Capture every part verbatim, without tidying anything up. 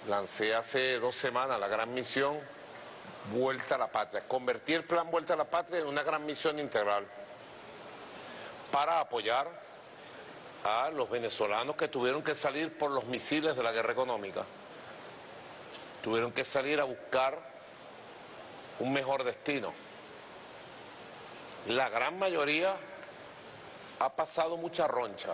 lancé hace dos semanas la gran misión Vuelta a la Patria. Convertí el plan Vuelta a la Patria en una gran misión integral para apoyar a los venezolanos que tuvieron que salir por los misiles de la guerra económica. Tuvieron que salir a buscar un mejor destino. La gran mayoría ha pasado mucha roncha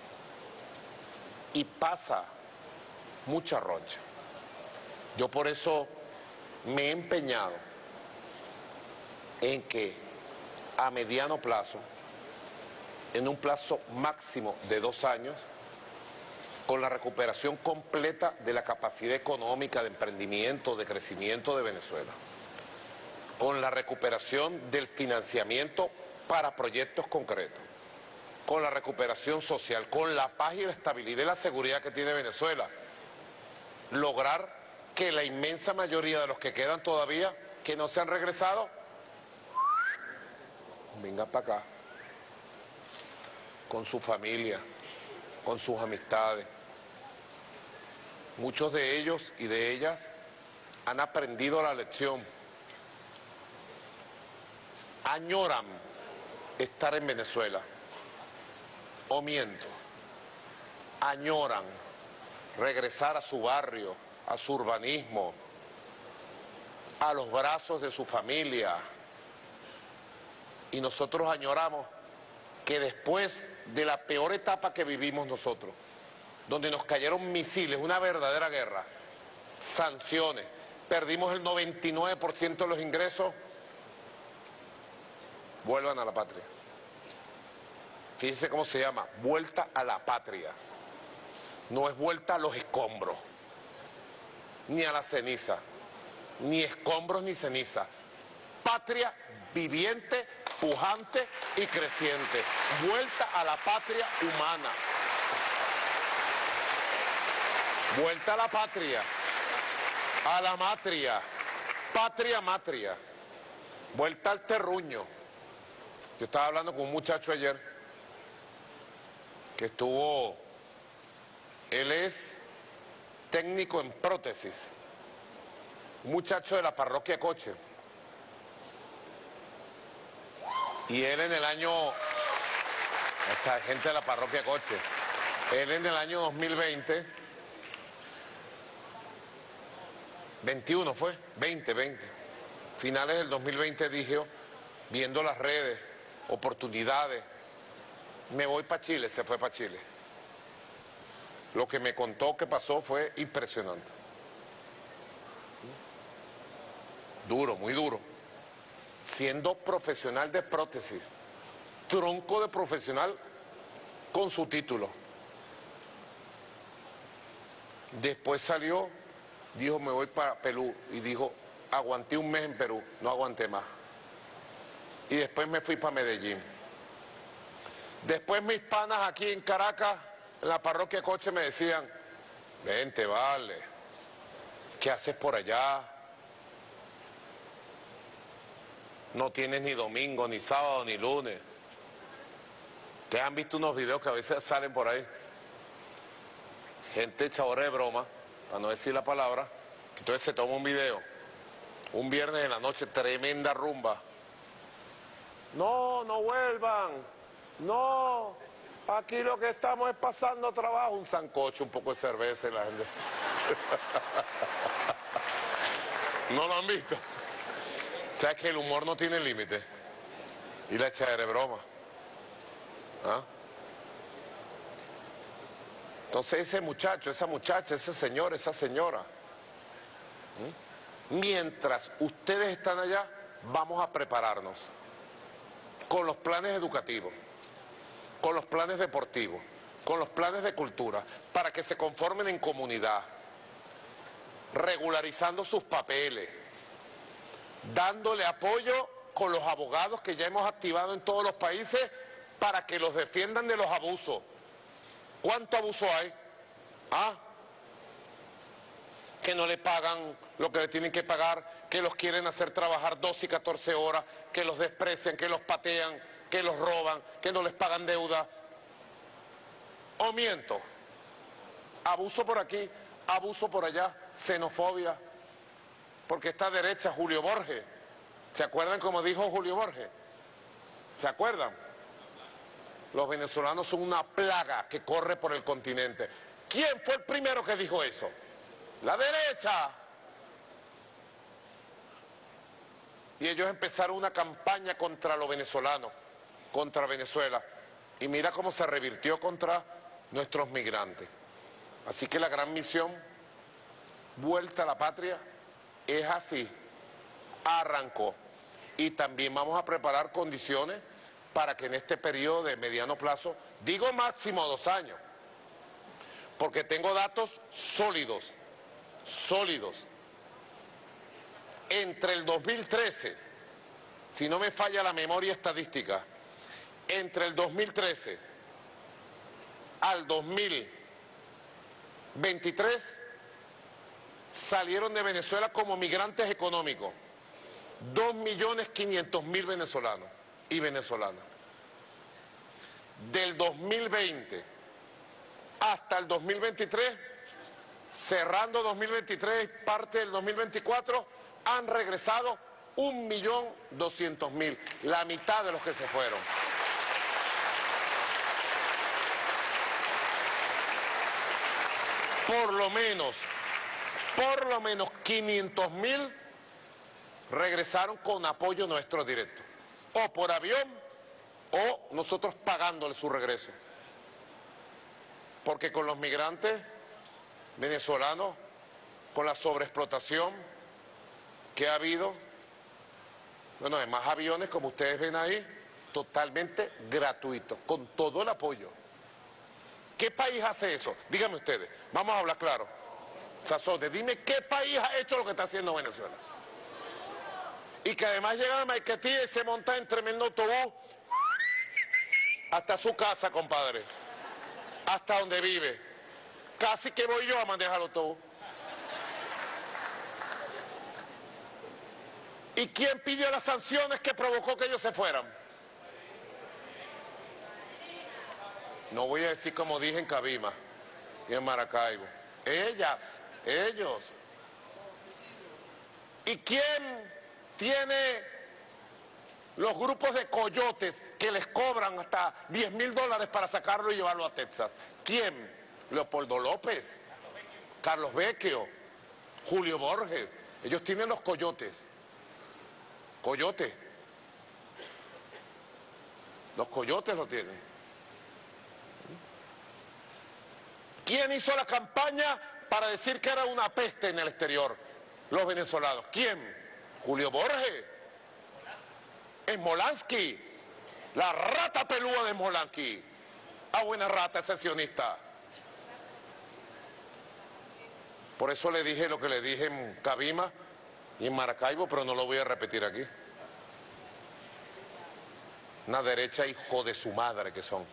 y pasa mucha roncha. Yo por eso me he empeñado en que a mediano plazo, en un plazo máximo de dos años, con la recuperación completa de la capacidad económica de emprendimiento, de crecimiento de Venezuela, con la recuperación del financiamiento para proyectos concretos, con la recuperación social, con la paz y la estabilidad y la seguridad que tiene Venezuela, lograr que la inmensa mayoría de los que quedan todavía, que no se han regresado, vengan para acá, con su familia, con sus amistades. Muchos de ellos y de ellas han aprendido la lección, añoran estar en Venezuela, o miento, añoran regresar a su barrio, a su urbanismo, a los brazos de su familia. Y nosotros añoramos que después de la peor etapa que vivimos nosotros, donde nos cayeron misiles, una verdadera guerra, sanciones, perdimos el noventa y nueve por ciento de los ingresos, vuelvan a la patria. Fíjense cómo se llama, vuelta a la patria. No es vuelta a los escombros, ni a la ceniza, ni escombros ni ceniza. Patria viviente, pujante y creciente. Vuelta a la patria humana. Vuelta a la patria, a la matria, patria matria. Vuelta al terruño. Yo estaba hablando con un muchacho ayer que estuvo, él es técnico en prótesis, un muchacho de la parroquia Coche. Y él en el año, esa gente de la parroquia Coche, él en el año dos mil veinte, veintiuno fue, veinte, veinte, finales del dos mil veinte dijo, viendo las redes, oportunidades, me voy para Chile, se fue para Chile. Lo que me contó que pasó fue impresionante. Duro, muy duro. Siendo profesional de prótesis, tronco de profesional con su título. Después salió, dijo me voy para Perú y dijo aguanté un mes en Perú, no aguanté más. Y después me fui para Medellín. Después mis panas aquí en Caracas, en la parroquia Coche, me decían, vente, vale, ¿qué haces por allá? No tienes ni domingo, ni sábado, ni lunes. Ustedes han visto unos videos que a veces salen por ahí. Gente echadora de broma, para no decir la palabra, que entonces se toma un video. Un viernes en la noche, tremenda rumba. No, no vuelvan. No, aquí lo que estamos es pasando trabajo. Un sancocho, un poco de cerveza y la gente. ¿No lo han visto? ¿Sabes que el humor no tiene límite? Y la echadera de broma. ¿Ah? Entonces ese muchacho, esa muchacha, ese señor, esa señora, ¿Mm? mientras ustedes están allá, vamos a prepararnos con los planes educativos, con los planes deportivos, con los planes de cultura, para que se conformen en comunidad, regularizando sus papeles, dándole apoyo con los abogados que ya hemos activado en todos los países para que los defiendan de los abusos. ¿Cuánto abuso hay? ¿Ah? Que no le pagan lo que le tienen que pagar, que los quieren hacer trabajar doce y catorce horas, que los desprecian, que los patean, que los roban, que no les pagan deuda. ¿O miento? Abuso por aquí, abuso por allá, xenofobia, porque esta derecha, Julio Borges, ¿se acuerdan cómo dijo Julio Borges? ¿Se acuerdan? Los venezolanos son una plaga que corre por el continente. ¿Quién fue el primero que dijo eso? La derecha. Y ellos empezaron una campaña contra los venezolanos, contra Venezuela. Y mira cómo se revirtió contra nuestros migrantes. Así que la gran misión, vuelta a la patria, es así. Arrancó. Y también vamos a preparar condiciones para que en este periodo de mediano plazo, digo máximo dos años, porque tengo datos sólidos, sólidos. Entre el dos mil trece, si no me falla la memoria estadística, entre el dos mil trece al dos mil veintitrés salieron de Venezuela como migrantes económicos dos millones quinientos mil venezolanos y venezolanas. Del dos mil veinte hasta el dos mil veintitrés, cerrando dos mil veintitrés, parte del dos mil veinticuatro, han regresado un millón doscientos mil, la mitad de los que se fueron. Por lo menos, por lo menos quinientos mil regresaron con apoyo nuestro directo, o por avión, o nosotros pagándole su regreso. Porque con los migrantes venezolanos, con la sobreexplotación que ha habido, bueno, además aviones, como ustedes ven ahí, totalmente gratuitos, con todo el apoyo. ¿Qué país hace eso? Díganme ustedes, vamos a hablar claro. Sazote, dime qué país ha hecho lo que está haciendo Venezuela. Y que además llega a Maiquetía y se monta en tremendo autobús hasta su casa, compadre, hasta donde vive. Casi que voy yo a manejar el autobús. ¿Y quién pidió las sanciones que provocó que ellos se fueran? No voy a decir como dije en Cabima y en Maracaibo. Ellas, ellos. ¿Y quién tiene los grupos de coyotes que les cobran hasta diez mil dólares para sacarlo y llevarlo a Texas? ¿Quién? Leopoldo López, Carlos Vecchio, Julio Borges. Ellos tienen los coyotes. Coyotes. Los coyotes lo tienen. ¿Quién hizo la campaña para decir que era una peste en el exterior? Los venezolanos. ¿Quién? Julio Borges. Smolansky. La rata pelúa de Smolansky. Ah, buena rata, sesionista. Por eso le dije lo que le dije en Cabima y en Maracaibo, pero no lo voy a repetir aquí. Una derecha hijo de su madre que son.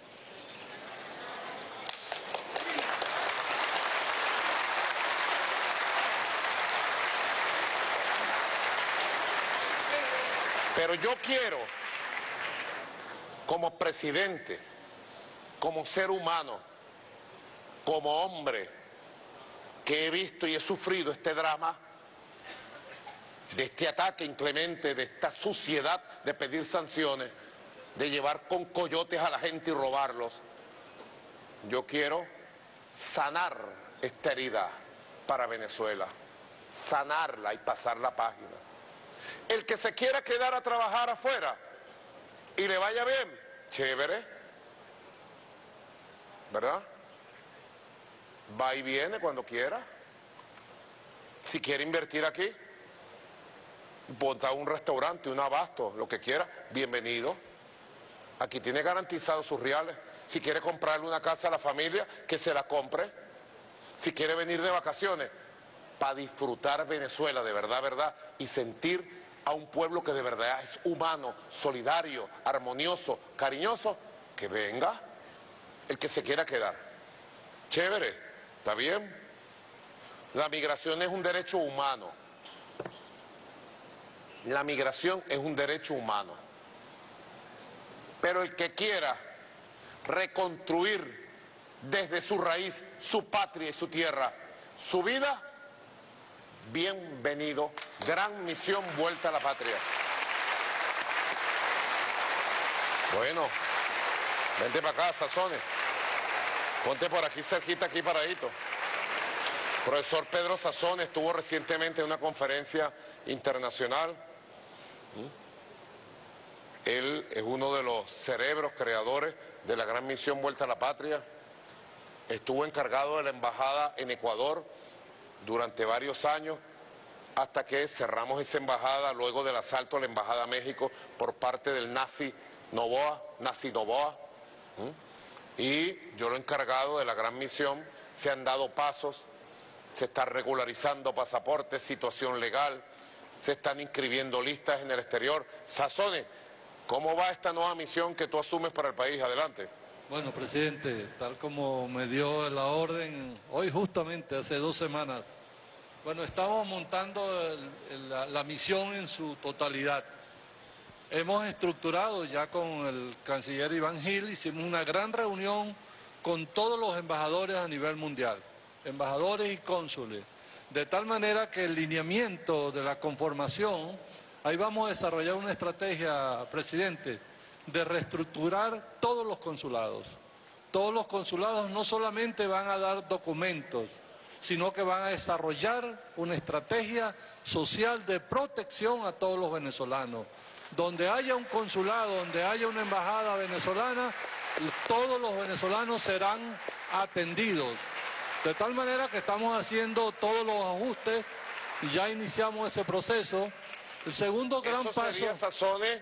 Pero yo quiero, como presidente, como ser humano, como hombre, que he visto y he sufrido este drama, de este ataque inclemente, de esta suciedad de pedir sanciones, de llevar con coyotes a la gente y robarlos, yo quiero sanar esta herida para Venezuela, sanarla y pasar la página. El que se quiera quedar a trabajar afuera y le vaya bien, chévere, ¿verdad? Va y viene cuando quiera. Si quiere invertir aquí, montar un restaurante, un abasto, lo que quiera, bienvenido. Aquí tiene garantizados sus reales. Si quiere comprarle una casa a la familia, que se la compre. Si quiere venir de vacaciones, para disfrutar Venezuela de verdad, verdad, y sentir a un pueblo que de verdad es humano, solidario, armonioso, cariñoso, que venga. El que se quiera quedar. Chévere, ¿está bien? La migración es un derecho humano. La migración es un derecho humano. Pero el que quiera reconstruir desde su raíz, su patria y su tierra, su vida, bienvenido. Gran misión, vuelta a la patria. Bueno, vente para acá, Sazones. Ponte por aquí cerquita, aquí paradito. Profesor Pedro Sazones estuvo recientemente en una conferencia internacional. Él es uno de los cerebros creadores de la gran misión Vuelta a la Patria. Estuvo encargado de la embajada en Ecuador durante varios años, hasta que cerramos esa embajada luego del asalto a la embajada a México por parte del nazi Noboa, nazi Noboa. Y yo lo he encargado de la gran misión. Se han dado pasos, se están regularizando pasaportes, situación legal, se están inscribiendo listas en el exterior. Sazones, ¿cómo va esta nueva misión que tú asumes para el país? Adelante. Bueno, presidente, tal como me dio la orden hoy justamente, hace dos semanas, bueno, estamos montando el, el, la, la misión en su totalidad. Hemos estructurado ya con el canciller Iván Gil, hicimos una gran reunión con todos los embajadores a nivel mundial, embajadores y cónsules, de tal manera que el lineamiento de la conformación, ahí vamos a desarrollar una estrategia, presidente, de reestructurar todos los consulados. Todos los consulados no solamente van a dar documentos, sino que van a desarrollar una estrategia social de protección a todos los venezolanos. Donde haya un consulado, donde haya una embajada venezolana, todos los venezolanos serán atendidos. De tal manera que estamos haciendo todos los ajustes y ya iniciamos ese proceso. El segundo gran Eso paso... sería, Sazones,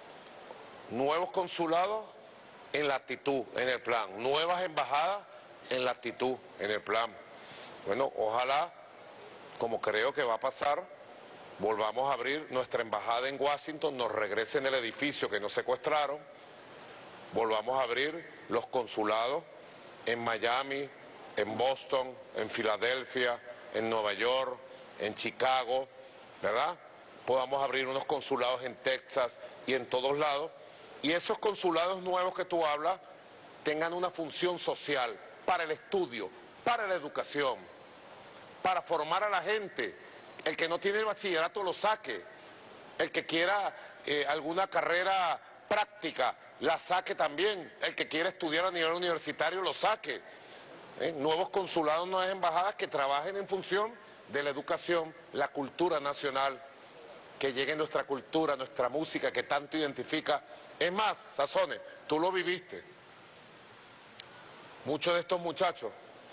nuevos consulados en la actitud, en el plan. Nuevas embajadas en la actitud, en el plan. Bueno, ojalá, como creo que va a pasar, volvamos a abrir nuestra embajada en Washington, nos regresen el edificio que nos secuestraron, volvamos a abrir los consulados en Miami, en Boston, en Filadelfia, en Nueva York, en Chicago, ¿verdad? Podamos abrir unos consulados en Texas y en todos lados, y esos consulados nuevos que tú hablas tengan una función social para el estudio, para la educación, para formar a la gente. El que no tiene el bachillerato lo saque, el que quiera eh, alguna carrera práctica la saque también, el que quiera estudiar a nivel universitario lo saque. ¿Eh? Nuevos consulados, nuevas embajadas que trabajen en función de la educación, la cultura nacional, que llegue nuestra cultura, nuestra música que tanto identifica. Es más, Sazones, tú lo viviste. Muchos de estos muchachos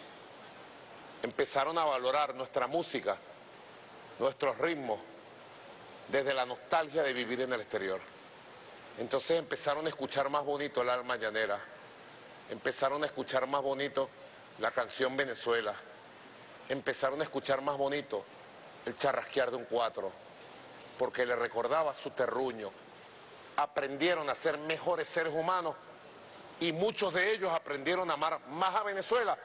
empezaron a valorar nuestra música, nuestros ritmos, desde la nostalgia de vivir en el exterior. Entonces empezaron a escuchar más bonito el alma llanera, empezaron a escuchar más bonito la canción Venezuela, empezaron a escuchar más bonito el charrasquear de un cuatro, porque le recordaba su terruño. Aprendieron a ser mejores seres humanos y muchos de ellos aprendieron a amar más a Venezuela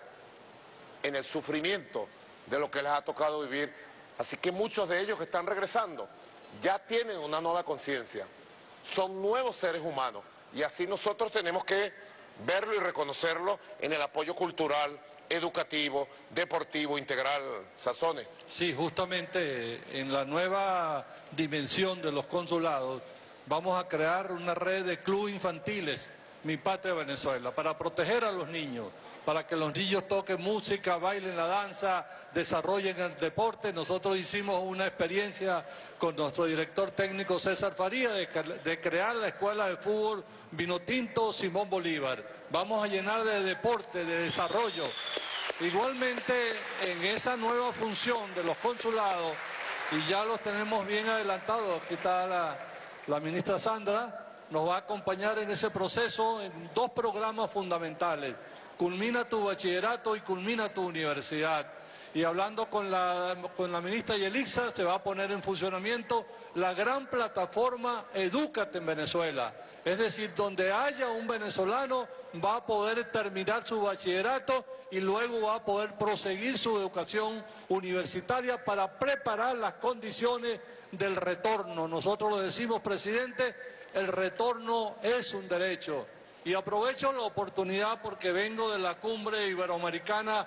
en el sufrimiento de lo que les ha tocado vivir. Así que muchos de ellos que están regresando ya tienen una nueva conciencia, son nuevos seres humanos y así nosotros tenemos que verlo y reconocerlo en el apoyo cultural, educativo, deportivo, integral. Sazones. Sí, justamente en la nueva dimensión de los consulados vamos a crear una red de clubes infantiles, Mi Patria Venezuela, para proteger a los niños, para que los niños toquen música, bailen la danza, desarrollen el deporte. Nosotros hicimos una experiencia con nuestro director técnico César Faría de, de crear la escuela de fútbol Vinotinto Simón Bolívar. Vamos a llenar de deporte, de desarrollo. Igualmente en esa nueva función de los consulados, y ya los tenemos bien adelantados, aquí está la, la ministra Sandra, nos va a acompañar en ese proceso en dos programas fundamentales. Culmina tu bachillerato y culmina tu universidad. Y hablando con la, con la ministra Yelixa, se va a poner en funcionamiento la gran plataforma Edúcate en Venezuela. Es decir, donde haya un venezolano va a poder terminar su bachillerato y luego va a poder proseguir su educación universitaria para preparar las condiciones del retorno. Nosotros lo decimos, presidente, el retorno es un derecho. Y aprovecho la oportunidad porque vengo de la cumbre iberoamericana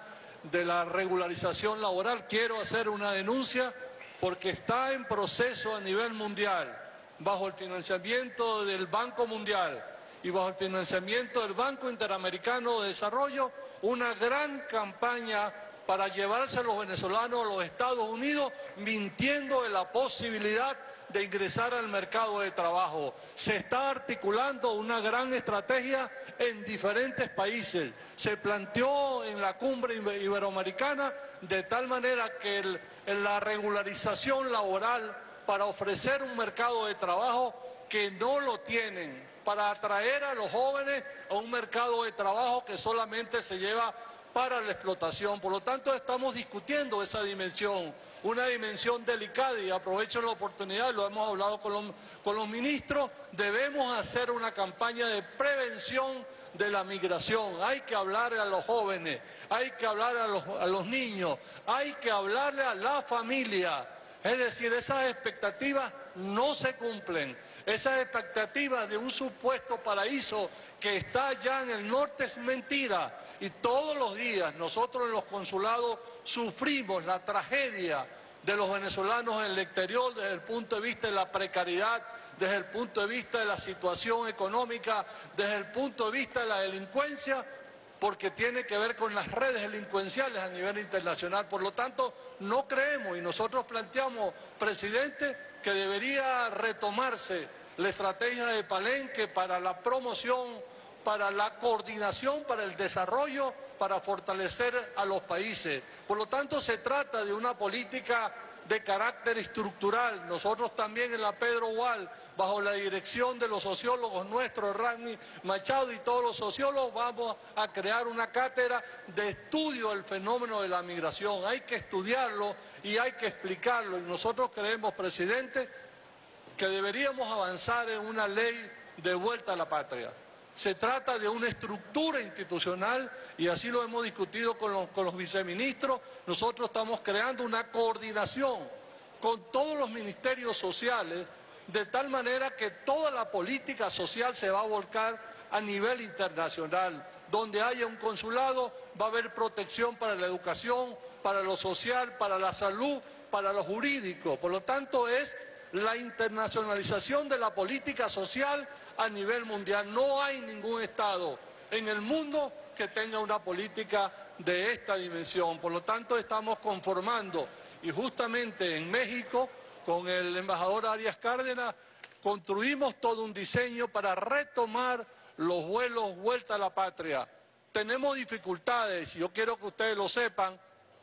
de la regularización laboral. Quiero hacer una denuncia porque está en proceso a nivel mundial, bajo el financiamiento del Banco Mundial y bajo el financiamiento del Banco Interamericano de Desarrollo, una gran campaña para llevarse a los venezolanos a los Estados Unidos, mintiendo de la posibilidad de ingresar al mercado de trabajo. Se está articulando una gran estrategia en diferentes países. Se planteó en la cumbre iberoamericana de tal manera que el, en la regularización laboral para ofrecer un mercado de trabajo que no lo tienen, para atraer a los jóvenes a un mercado de trabajo que solamente se lleva para la explotación. Por lo tanto, estamos discutiendo esa dimensión, una dimensión delicada, y aprovecho la oportunidad, lo hemos hablado con los, con los ministros, debemos hacer una campaña de prevención de la migración. Hay que hablarle a los jóvenes, hay que hablar a los, a los niños, hay que hablarle a la familia. Es decir, esas expectativas no se cumplen. Esas expectativas de un supuesto paraíso que está allá en el norte es mentira. Y todos los días nosotros en los consulados sufrimos la tragedia de los venezolanos en el exterior desde el punto de vista de la precariedad, desde el punto de vista de la situación económica, desde el punto de vista de la delincuencia, porque tiene que ver con las redes delincuenciales a nivel internacional. Por lo tanto, no creemos, y nosotros planteamos, presidente, que debería retomarse la estrategia de Palenque para la promoción, para la coordinación, para el desarrollo, para fortalecer a los países. Por lo tanto, se trata de una política de carácter estructural. Nosotros también en la Pedro Gual, bajo la dirección de los sociólogos nuestros, Ragni Machado y todos los sociólogos, vamos a crear una cátedra de estudio del fenómeno de la migración. Hay que estudiarlo y hay que explicarlo. Y nosotros creemos, presidente, que deberíamos avanzar en una ley de vuelta a la patria. Se trata de una estructura institucional y así lo hemos discutido con los, con los viceministros. Nosotros estamos creando una coordinación con todos los ministerios sociales de tal manera que toda la política social se va a volcar a nivel internacional. Donde haya un consulado va a haber protección para la educación, para lo social, para la salud, para lo jurídico. Por lo tanto, es la internacionalización de la política social a nivel mundial. No hay ningún Estado en el mundo que tenga una política de esta dimensión. Por lo tanto, estamos conformando, y justamente en México, con el embajador Arias Cárdenas, construimos todo un diseño para retomar los vuelos vuelta a la patria. Tenemos dificultades, y yo quiero que ustedes lo sepan,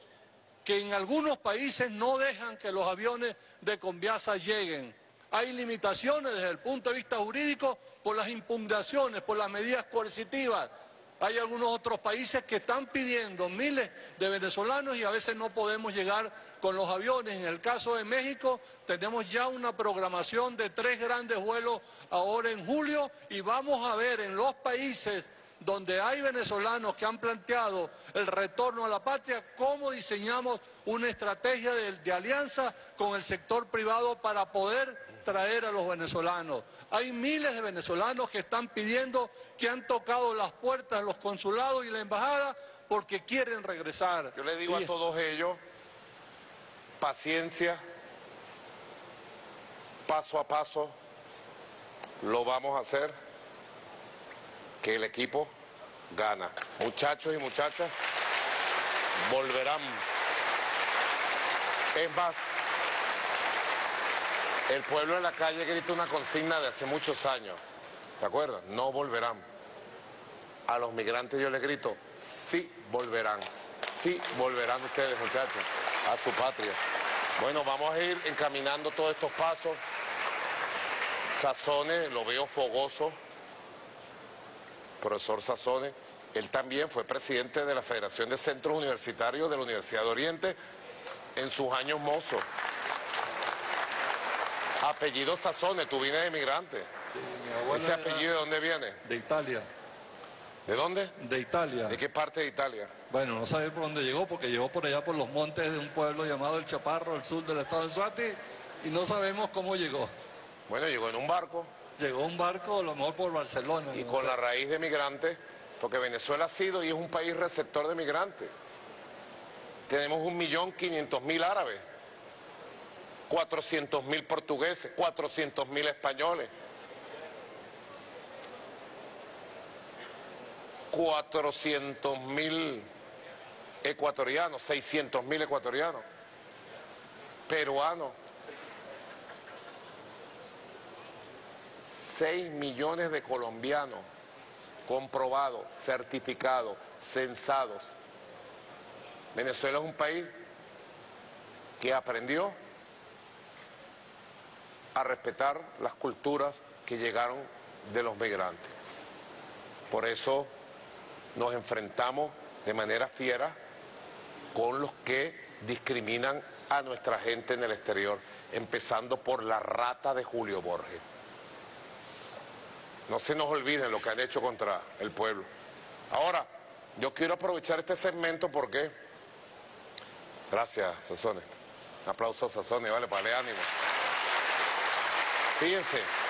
que en algunos países no dejan que los aviones de Conviasa lleguen. Hay limitaciones desde el punto de vista jurídico por las impugnaciones, por las medidas coercitivas. Hay algunos otros países que están pidiendo miles de venezolanos y a veces no podemos llegar con los aviones. En el caso de México tenemos ya una programación de tres grandes vuelos ahora en julio y vamos a ver en los países donde hay venezolanos que han planteado el retorno a la patria, cómo diseñamos una estrategia de, de alianza con el sector privado para poder traer a los venezolanos. Hay miles de venezolanos que están pidiendo, que han tocado las puertas de los consulados y la embajada porque quieren regresar. Yo le digo y... a todos ellos, paciencia, paso a paso, lo vamos a hacer, que el equipo gana. Muchachos y muchachas, volverán. Es más, el pueblo en la calle grita una consigna de hace muchos años. ¿Se acuerdan? No volverán. A los migrantes yo les grito, sí volverán. Sí volverán ustedes, muchachos, a su patria. Bueno, vamos a ir encaminando todos estos pasos. Sazone, lo veo fogoso. Profesor Sazone, él también fue presidente de la Federación de Centros Universitarios de la Universidad de Oriente en sus años mozos. Apellido Sazone, tú vienes de emigrante. Sí, mi abuela. ¿Ese apellido de dónde viene? De Italia. ¿De dónde? De Italia. ¿De qué parte de Italia? Bueno, no sabe por dónde llegó, porque llegó por allá por los montes de un pueblo llamado El Chaparro, al sur del estado de Suati, y no sabemos cómo llegó. Bueno, llegó en un barco. Llegó un barco, a lo mejor por Barcelona. Y no con sé. la raíz de migrantes, porque Venezuela ha sido y es un país receptor de migrantes. tenemos un millón quinientos mil árabes, cuatrocientos mil portugueses, cuatrocientos mil españoles, cuatrocientos mil ecuatorianos, seiscientos mil ecuatorianos, peruanos, seis millones de colombianos comprobados, certificados, censados. Venezuela es un país que aprendió a respetar las culturas que llegaron de los migrantes. Por eso nos enfrentamos de manera fiera con los que discriminan a nuestra gente en el exterior, empezando por la rata de Julio Borges. No se nos olviden lo que han hecho contra el pueblo. Ahora, yo quiero aprovechar este segmento porque... Gracias, Sazone. Un aplauso a Sazone, vale, para darle ánimo. Fíjense.